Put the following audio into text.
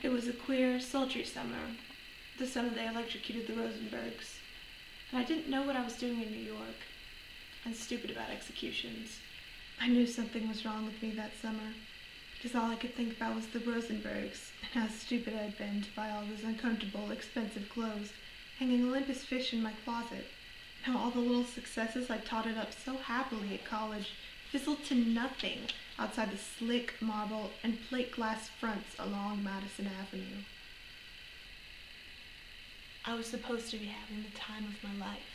It was a queer, sultry summer, the summer they electrocuted the Rosenbergs, and I didn't know what I was doing in New York. I'm stupid about executions. I knew something was wrong with me that summer, because all I could think about was the Rosenbergs, and how stupid I'd been to buy all those uncomfortable, expensive clothes, hanging limp as fish in my closet. How all the little successes I'd totted up so happily at college fizzled to nothing outside the slick marble and plate glass fronts along Madison Avenue. I was supposed to be having the time of my life.